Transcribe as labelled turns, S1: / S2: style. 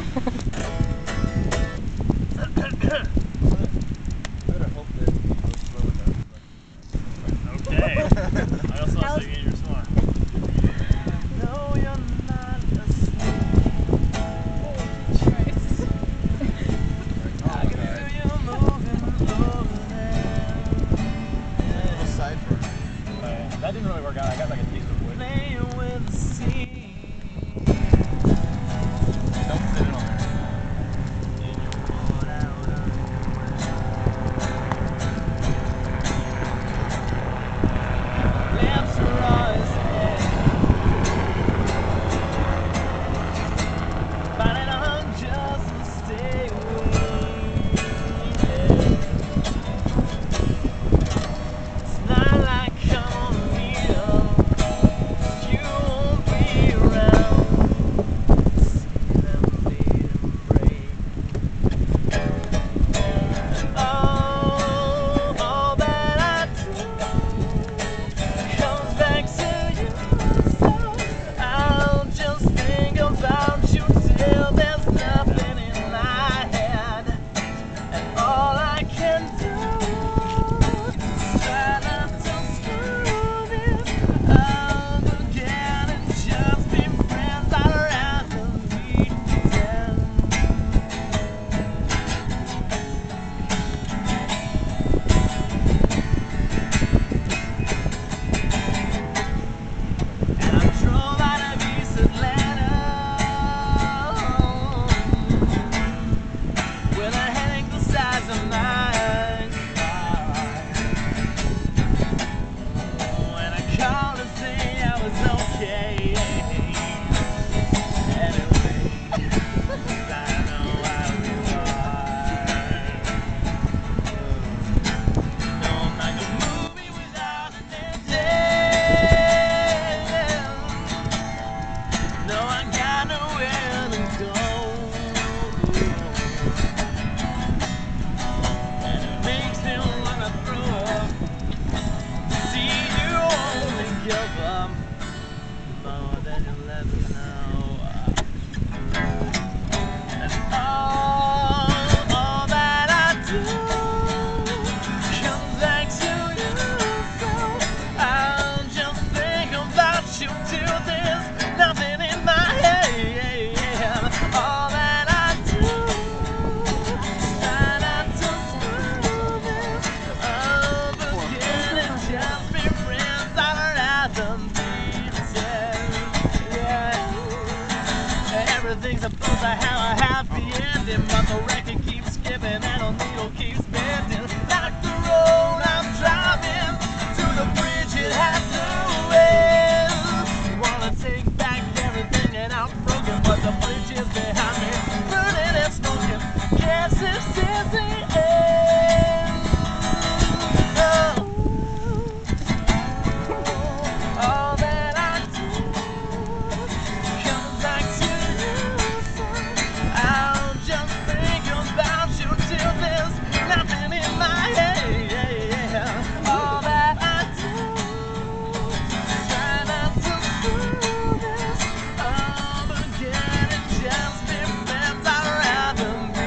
S1: Okay. I also want to get your song. No, you're not asleep. I can feel you moving over there. That didn't really work out. I got like a taste of wood. Playing with the sea. Don't sit it on there. Everything's supposed to have a happy ending, but the record keeps skipping and the needle keeps bending. Like the road I'm driving to the bridge, it has no end. Wanna take back everything that I've broken, but the bridge is behind me, burning and smoking. Guess this is the end. All that I do comes back to you. I'll just think about you till there's nothing in my head. All that I do, try not to screw this up again and just be friends. I'd rather be